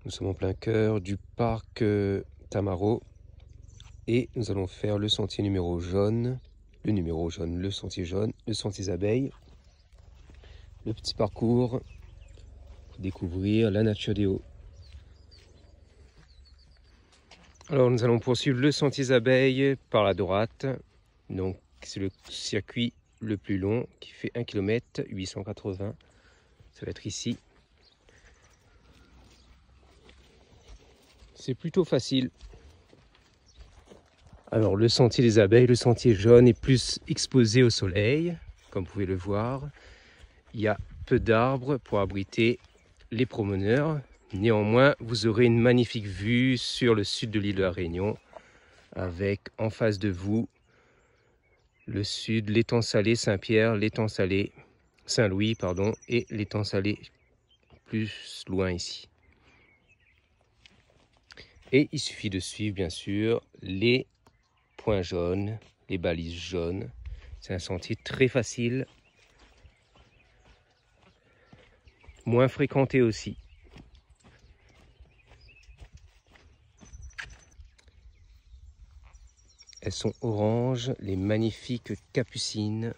Nous sommes en plein cœur du parc Tamaro et nous allons faire le sentier numéro jaune, le sentier jaune, le sentier abeilles, le petit parcours pour découvrir la nature des hauts. Alors nous allons poursuivre le sentier abeilles par la droite, donc c'est le circuit le plus long qui fait 1 km 880, ça va être ici. C'est plutôt facile. Alors le sentier des abeilles, le sentier jaune est plus exposé au soleil, comme vous pouvez le voir. Il y a peu d'arbres pour abriter les promeneurs. Néanmoins, vous aurez une magnifique vue sur le sud de l'île de la Réunion, avec en face de vous le sud, l'étang salé Saint-Pierre, l'étang salé Saint-Louis, pardon, et l'étang salé plus loin ici. Et il suffit de suivre bien sûr les points jaunes, les balises jaunes. C'est un sentier très facile, moins fréquenté aussi. Elles sont oranges, les magnifiques capucines.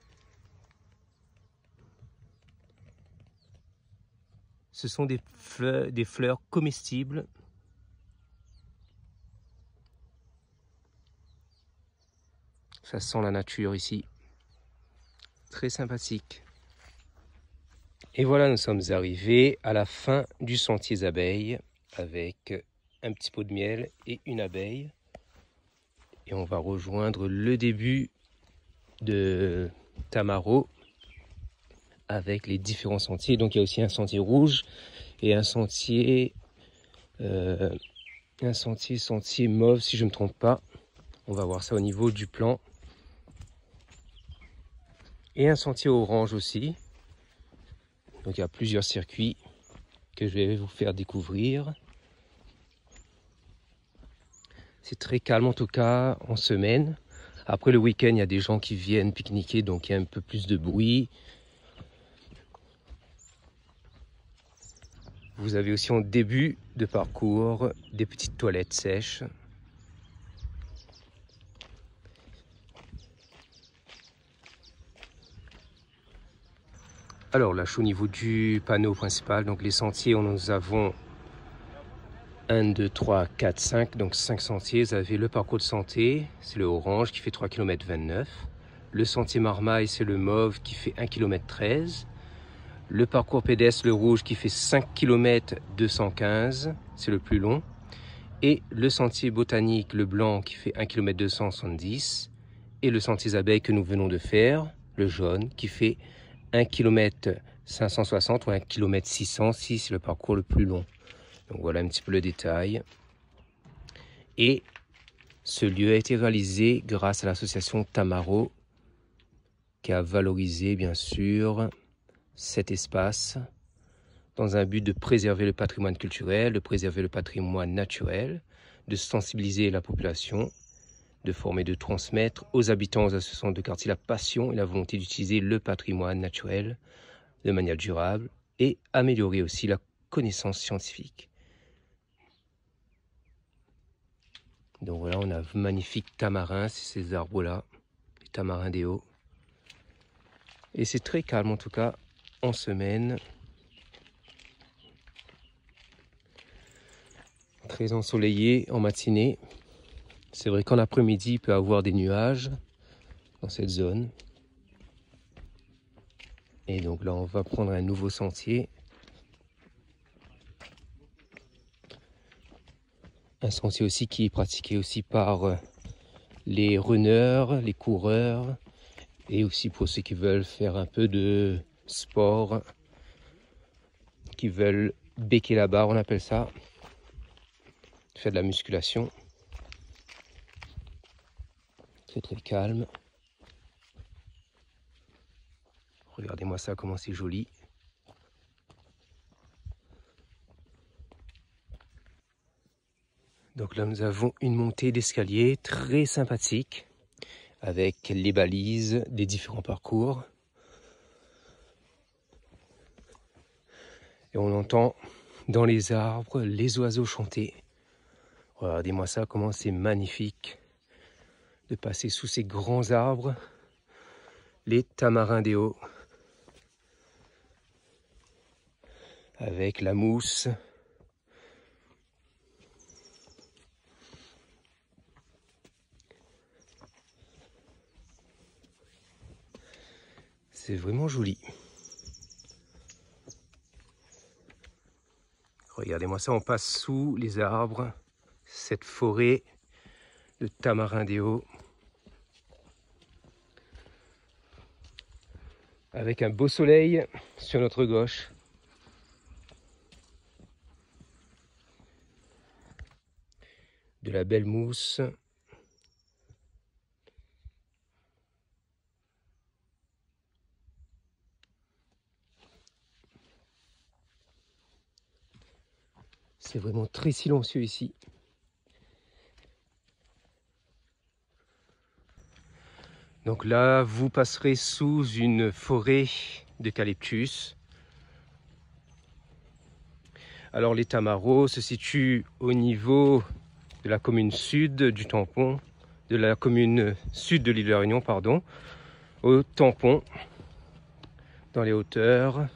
Ce sont des fleurs comestibles. Ça sent la nature ici. Très sympathique. Et voilà, nous sommes arrivés à la fin du sentier abeilles avec un petit pot de miel et une abeille. Et on va rejoindre le début de Tamaro avec les différents sentiers. Donc il y a aussi un sentier rouge et un sentier mauve si je ne me trompe pas. On va voir ça au niveau du plan. Et un sentier orange aussi. Donc il y a plusieurs circuits que je vais vous faire découvrir. C'est très calme en tout cas en semaine. Après le week-end, il y a des gens qui viennent pique-niquer, donc il y a un peu plus de bruit. Vous avez aussi en début de parcours des petites toilettes sèches. Alors là, je suis au niveau du panneau principal. Donc les sentiers, nous avons 1, 2, 3, 4, 5. Donc 5 sentiers. Vous avez le parcours de santé, c'est le orange qui fait 3 km 29. Le sentier Marmaille, c'est le mauve qui fait 1 km 13. Le parcours pédestre, le rouge qui fait 5 km 215, c'est le plus long. Et le sentier botanique, le blanc qui fait 1 km 270. Et le sentier abeilles que nous venons de faire, le jaune, qui fait 1 km 560 ou 1 km 606, c'est le parcours le plus long. Donc voilà un petit peu le détail. Et ce lieu a été réalisé grâce à l'association Tamaro, qui a valorisé bien sûr cet espace dans un but de préserver le patrimoine culturel, de préserver le patrimoine naturel, de sensibiliser la population, de former, de transmettre aux habitants, aux associations de quartier la passion et la volonté d'utiliser le patrimoine naturel de manière durable et améliorer aussi la connaissance scientifique. Donc voilà, on a un magnifique tamarin, c'est ces arbres-là, les tamarins des hauts. Et c'est très calme en tout cas en semaine. Très ensoleillé en matinée. C'est vrai qu'en après-midi, il peut y avoir des nuages dans cette zone. Et donc là, on va prendre un nouveau sentier. Un sentier aussi qui est pratiqué aussi par les runners, les coureurs, et aussi pour ceux qui veulent faire un peu de sport, qui veulent béquer la barre, on appelle ça, faire de la musculation. Très très calme. Regardez-moi ça, comment c'est joli. Donc là, nous avons une montée d'escalier très sympathique avec les balises des différents parcours. Et on entend dans les arbres, les oiseaux chantaient. Regardez-moi ça, comment c'est magnifique de passer sous ces grands arbres, les tamarindéos, avec la mousse. C'est vraiment joli. Regardez-moi ça, on passe sous les arbres, cette forêt de tamarindéo, avec un beau soleil sur notre gauche. De la belle mousse. C'est vraiment très silencieux ici. Donc là, vous passerez sous une forêt d'eucalyptus. Alors les tamaros se situent au niveau de la commune sud du tampon, de la commune sud de l'île de la Réunion, pardon, au tampon, dans les hauteurs.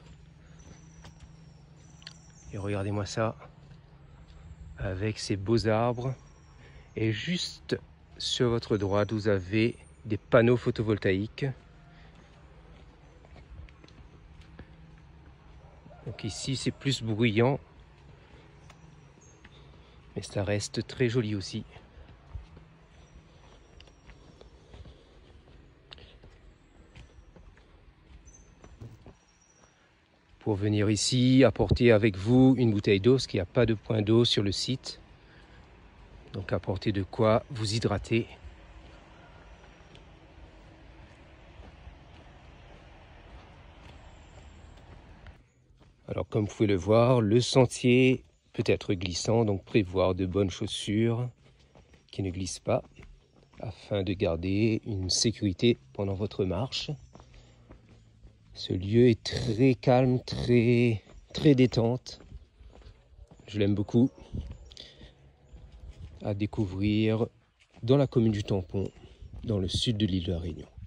Et regardez-moi ça, avec ces beaux arbres. Et juste sur votre droite, vous avez des panneaux photovoltaïques. Donc ici, c'est plus bruyant, mais ça reste très joli aussi. Pour venir ici, apportez avec vous une bouteille d'eau, parce qu'il n'y a pas de point d'eau sur le site. Donc apportez de quoi vous hydrater. Alors comme vous pouvez le voir, le sentier peut être glissant, donc prévoir de bonnes chaussures qui ne glissent pas, afin de garder une sécurité pendant votre marche. Ce lieu est très calme, très détente. Je l'aime beaucoup. À découvrir dans la commune du Tampon, dans le sud de l'île de la Réunion.